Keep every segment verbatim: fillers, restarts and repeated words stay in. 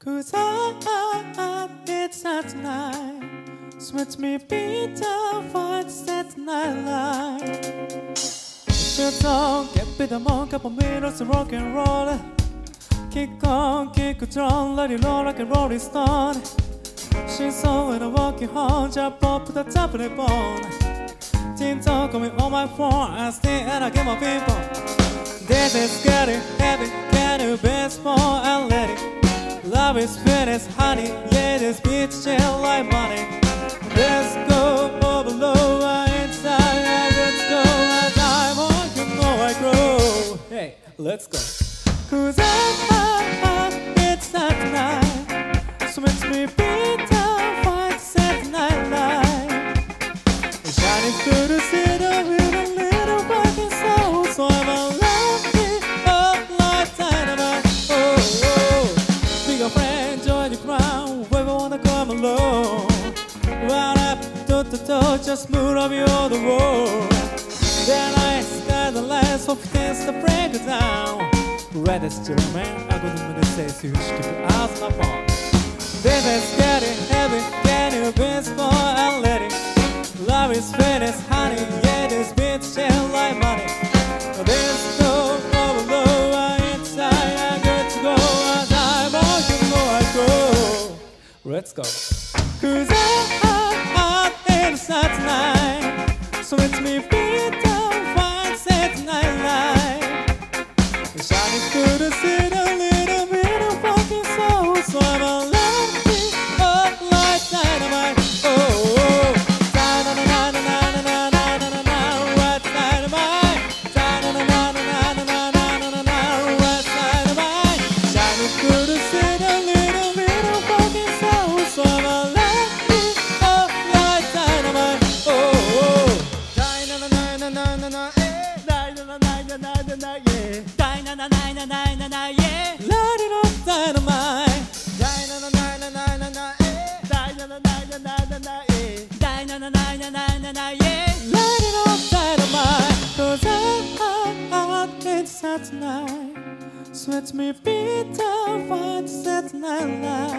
'Cause I, it's that night. Sweat me beat down, fight that night light. Shut on, get bit of monk, couple minutes of rock and roll. Kick on, kick a drum, let it roll like a rolling stone. She's on when I'm walking home, jump up to the top of the bone. Teen talk coming on my phone, I stay and I get my people. This is getting heavy, can you baseball and let it. Love is finished, honey, yeah, this beach chill like money. Let's go over low, inside, let's go, as I'm on, you know I grow. Hey, let's go. 'Cause I, I, it's that night. Switch me beat down, fight that night light. Shining through the city with a little fucking soul. So I'm a lucky up like dynamite. Oh, oh. Be your friend, join the crowd, whoever wanna come along. Run up, toe to toe, just move up your the road. Then I sky the lights, hope things to break it down. Red is still man, I go to the say, so you should keep your eyes on my phone. This is getting heavy, can you be small and let it. Love is finished, honey, yeah, this beat chill like money. This go over low, inside, I got to go, as I'm on, you know I go. Let's go. 'Cause I, I, inside tonight. So it's me beat down, fight, set night light. Shining through the city, a little bit of fucking soul. So I'm a lucky up like dynamite. Oh, oh. Da-na-na-na-na-na-na-na-na-na-na, what's dynamite? Da-na-na-na-na-na-na-na-na-na, what's dynamite? Shining through the city, a little bit of fucking soul. So I'm a lucky up like dynamite. Oh, oh. Da-na-na-na-na-na-na, eh. Da-na-na-na-na-na-na, yeah. Da-na-na-na-na-na-na, yeah. Light it up, dynamite. Da-na-na-na-na-na-na, eh. Da-na-na-na-na-na-na, eh. Da-na-na-na-na-na-na, yeah. Light it up, dynamite. 'Cause I, I, it's that night. Sweat me beat down, fight that night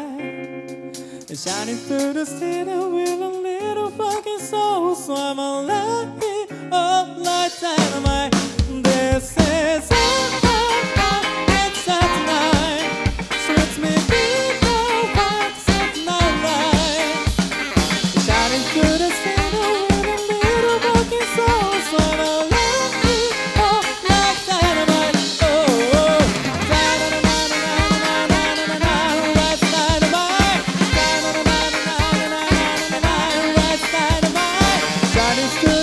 light. Shining through the city with a little fucking soul. So I'm a lucky up like dynamite. This is all I, it's that night. Sweat me beat down, fight that night light. Shining through the city with a little fucking soul. So I'm a lucky up like dynamite. Oh, oh. Da-na-na-na-na-na-na-na-na-na, what's dynamite? Da-na-na-na-na-na-na-na-na, what's dynamite? Shining through